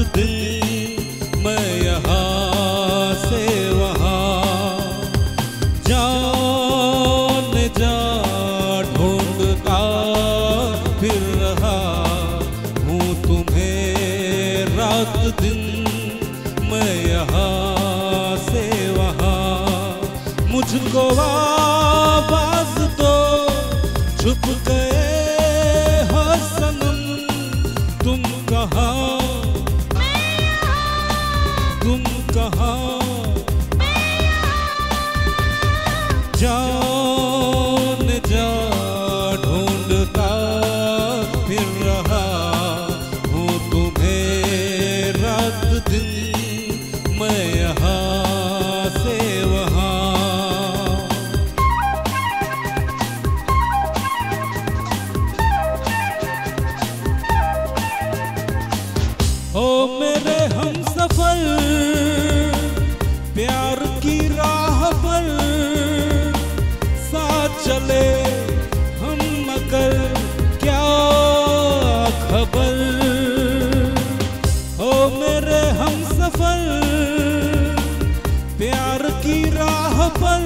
दिन मैं यहाँ से वहाँ जाने जा ढूंढता फिर रहा हूँ तुम्हें रात दिन मैं यहाँ से वहाँ। मुझको आवाज दो छुप गए हो सनम तुम कहाँ, तुम कहाँ जान जा ढूंढता फिर रहा हूँ तुम्हें रात दिन मैं यहाँ से वहाँ। ओ मेरे हमसफर प्यार की राह पर साथ चले हम मगर क्या खबर। ओ मेरे हमसफर प्यार की राह पर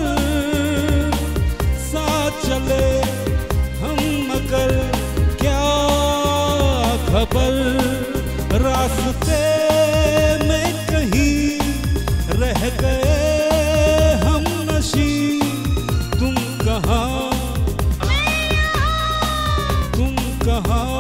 साथ चले हम मगर क्या खबर। रास्ते में कहीं रह गए हम नशी तुम कहाँ, तुम कहाँ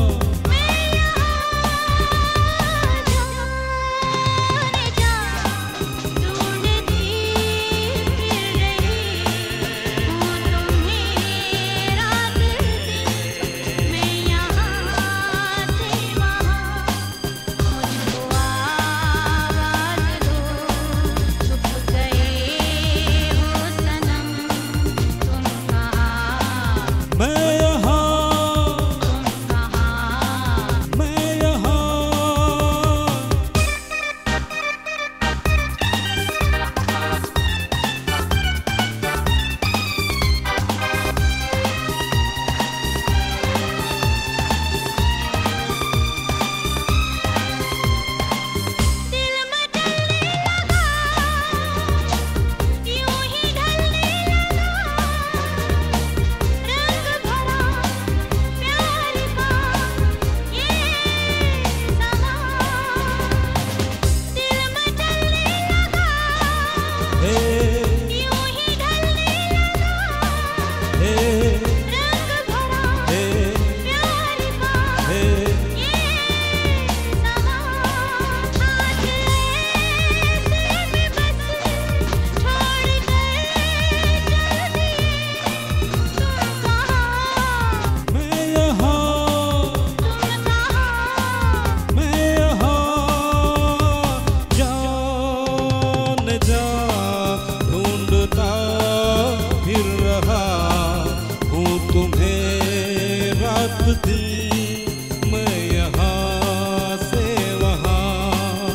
दिन मैं यहाँ से वहाँ।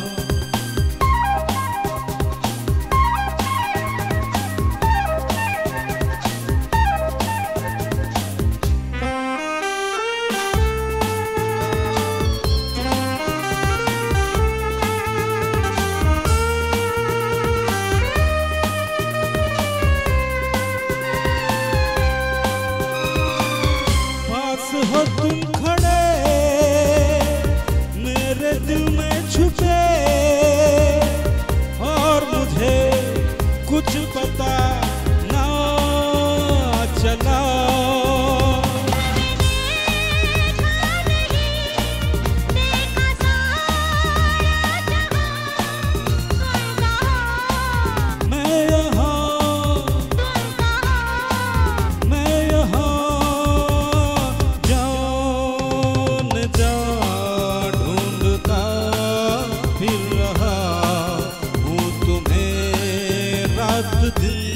हो तुम खड़े मेरे दिल में छुपे और मुझे कुछ पता ना चला। दिन